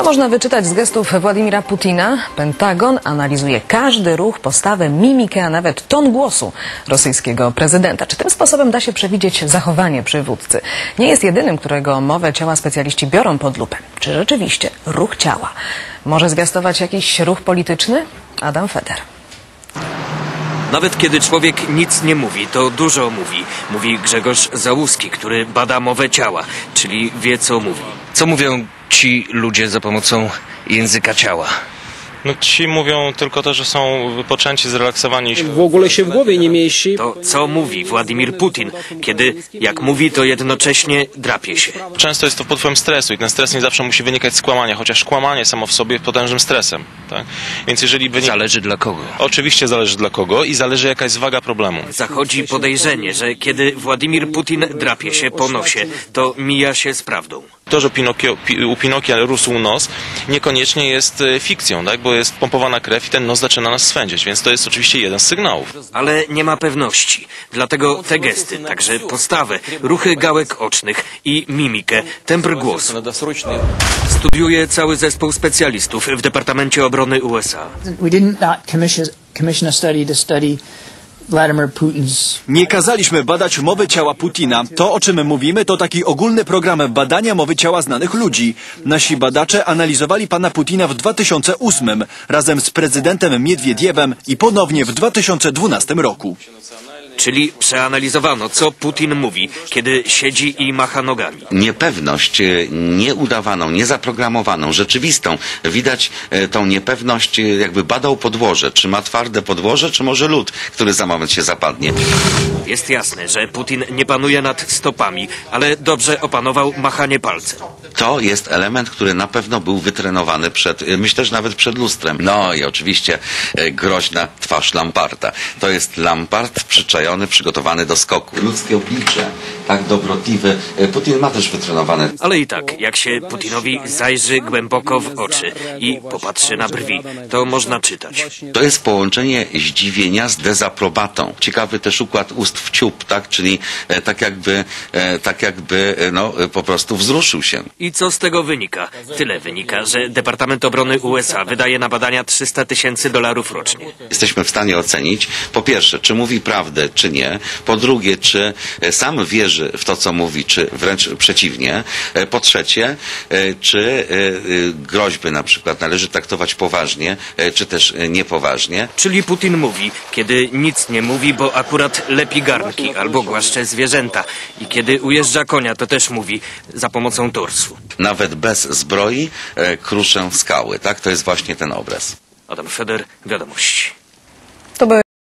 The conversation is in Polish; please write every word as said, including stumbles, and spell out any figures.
można wyczytać z gestów Władimira Putina? Pentagon analizuje każdy ruch, postawę, mimikę, a nawet ton głosu rosyjskiego prezydenta. Czy tym sposobem da się przewidzieć zachowanie przywódcy? Nie jest jedynym, którego mowę ciała specjaliści biorą pod lupę. Czy rzeczywiście ruch ciała może zwiastować jakiś ruch polityczny? Adam Feder. Nawet kiedy człowiek nic nie mówi, to dużo mówi. Mówi Grzegorz Załuski, który bada mowę ciała, czyli wie, co mówi. Co mówią ci ludzie za pomocą języka ciała? No ci mówią tylko to, że są wypoczęci, zrelaksowani. W ogóle się w głowie nie mieści. To co mówi Władimir Putin, kiedy jak mówi, to jednocześnie drapie się? Często jest to pod wpływem stresu i ten stres nie zawsze musi wynikać z kłamania, chociaż kłamanie samo w sobie jest potężnym stresem. Tak? Więc jeżeli wynik... Zależy dla kogo? Oczywiście zależy dla kogo i zależy jaka jest waga problemu. Zachodzi podejrzenie, że kiedy Władimir Putin drapie się po nosie, to mija się z prawdą. To, że Pinokio, u Pinokia rósł nos, niekoniecznie jest fikcją, tak? Bo jest pompowana krew i ten nos zaczyna nas swędzić, więc to jest oczywiście jeden z sygnałów. Ale nie ma pewności. Dlatego te gesty, także postawę, ruchy gałek ocznych i mimikę, tembr głosu studiuje cały zespół specjalistów w Departamencie Obrony U S A. We did not commission, commission a study to study Vladimir Putin's... Nie kazaliśmy badać mowy ciała Putina. To, o czym mówimy, to taki ogólny program badania mowy ciała znanych ludzi. Nasi badacze analizowali pana Putina w dwa tysiące ósmym razem z prezydentem Miedwiediewem i ponownie w dwa tysiące dwunastym roku. Czyli przeanalizowano, co Putin mówi, kiedy siedzi i macha nogami. Niepewność nieudawaną, niezaprogramowaną, rzeczywistą. Widać tą niepewność, jakby badał podłoże. Czy ma twarde podłoże, czy może lód, który za moment się zapadnie. Jest jasne, że Putin nie panuje nad stopami, ale dobrze opanował machanie palcem. To jest element, który na pewno był wytrenowany przed, myślę, że nawet przed lustrem. No i oczywiście groźna twarz Lamparta. To jest Lampart przyczajony, przygotowany do skoku. Ludzkie oblicze, tak dobrotliwe. Putin ma też wytrenowane. Ale i tak, jak się Putinowi zajrzy głęboko w oczy i popatrzy na brwi, to można czytać. To jest połączenie zdziwienia z dezaprobatą. Ciekawy też układ ust w ciup, tak? Czyli e, tak jakby, e, tak jakby e, no, po prostu wzruszył się. I co z tego wynika? Tyle wynika, że Departament Obrony U S A wydaje na badania trzysta tysięcy dolarów rocznie. Jesteśmy w stanie ocenić, po pierwsze, czy mówi prawdę, czy nie. Po drugie, czy sam wierzy w to, co mówi, czy wręcz przeciwnie. Po trzecie, czy groźby na przykład należy traktować poważnie, czy też niepoważnie. Czyli Putin mówi, kiedy nic nie mówi, bo akurat lepi garnki albo głaszcze zwierzęta. I kiedy ujeżdża konia, to też mówi za pomocą torsu. Nawet bez zbroi kruszę skały, tak? To jest właśnie ten obraz. Adam Feder, Wiadomości. To by